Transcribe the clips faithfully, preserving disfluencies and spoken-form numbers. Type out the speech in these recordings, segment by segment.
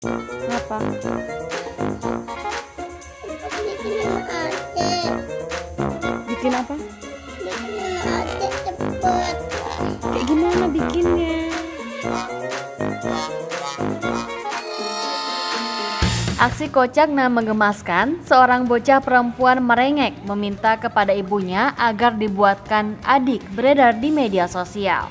Kenapa? Bikin sama adek. Bikin apa? Bikin sama adek cepet. Kayak gimana bikinnya? Aksi kocak dan menggemaskan, seorang bocah perempuan merengek meminta kepada ibunya agar dibuatkan adik beredar di media sosial.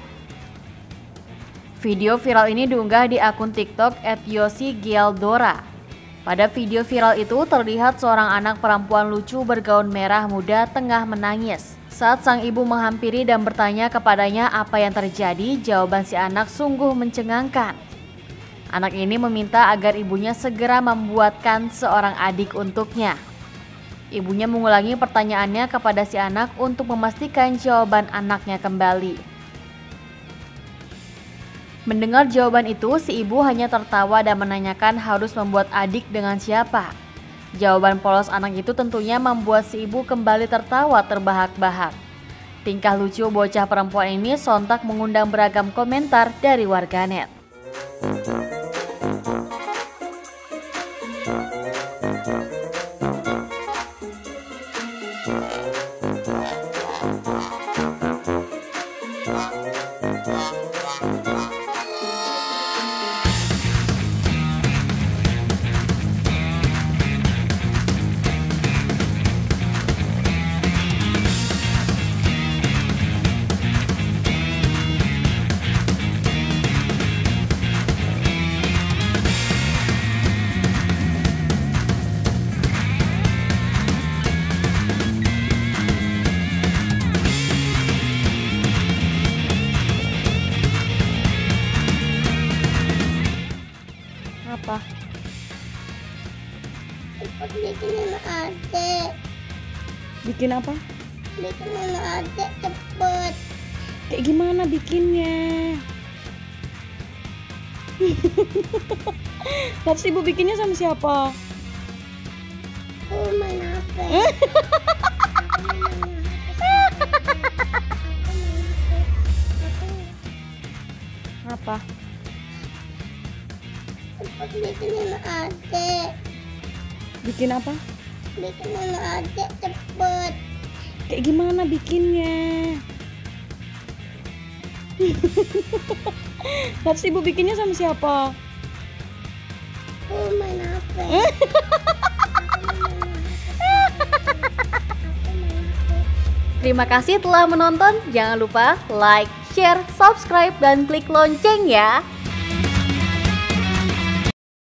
Video viral ini diunggah di akun TikTok et yosi gialdora. Pada video viral itu terlihat seorang anak perempuan lucu bergaun merah muda tengah menangis. Saat sang ibu menghampiri dan bertanya kepadanya apa yang terjadi, jawaban si anak sungguh mencengangkan. Anak ini meminta agar ibunya segera membuatkan seorang adik untuknya. Ibunya mengulangi pertanyaannya kepada si anak untuk memastikan jawaban anaknya kembali. Mendengar jawaban itu, si ibu hanya tertawa dan menanyakan harus membuat adik dengan siapa. Jawaban polos anak itu tentunya membuat si ibu kembali tertawa terbahak-bahak. Tingkah lucu bocah perempuan ini sontak mengundang beragam komentar dari warganet. Apa? Cepet bikin sama adek. Bikin apa? Bikin sama adek cepet. Kayak gimana bikinnya? Terus ibu bikinnya sama siapa? Aku main H P. Apa? Cepet bikin sama adek. Bikin apa? Bikin sama adek cepet. Kayak gimana bikinnya? Terus ibu bikinnya sama siapa? Aku main H P. Terima kasih telah menonton. Jangan lupa like, share, subscribe, dan klik lonceng ya.